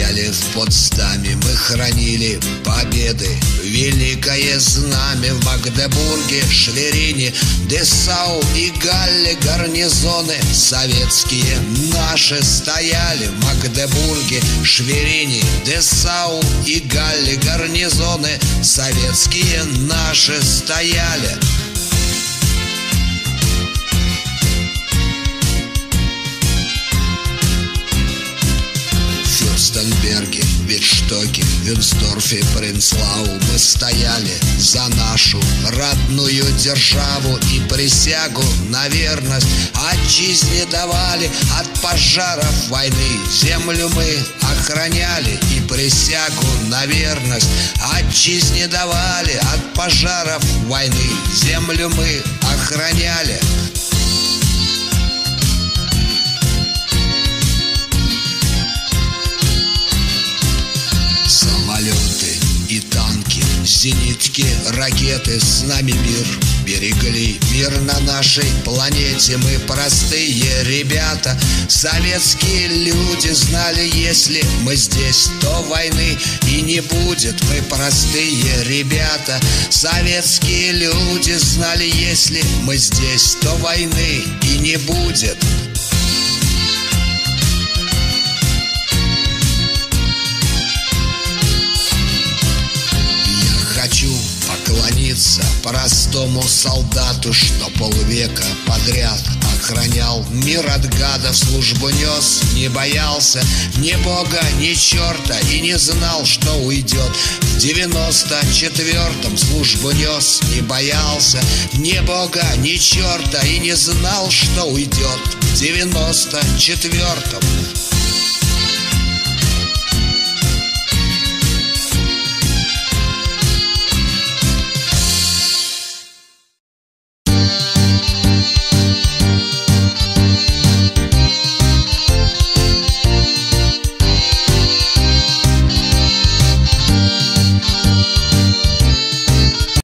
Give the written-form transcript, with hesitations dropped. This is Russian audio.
стояли в Потсдаме, мы хранили победы. Великое знамя в Магдебурге, Шверине, Дessau и Галле гарнизоны советские наши стояли. В Магдебурге, Шверине, Dessau и Галле гарнизоны советские наши стояли. В Фюрстенберге, Виттстоке, Вюнсдорфе, Принцлау мы стояли за нашу родную державу и присягу на верность отчизне давали. От пожаров войны землю мы охраняли и присягу на верность отчизне давали. От пожаров войны землю мы охраняли. Самолеты и танки, зенитки, ракеты с нами мир берегли. Мир на нашей планете, мы простые ребята. Советские люди знали, если мы здесь, то войны и не будет. Мы простые ребята. Советские люди знали, если мы здесь, то войны и не будет. Хочу поклониться простому солдату, что полвека подряд охранял мир от гадов, службу нес, не боялся ни бога, ни черта и не знал, что уйдет. В 94-м службу нес, не боялся ни бога, ни черта и не знал, что уйдет. В 94-м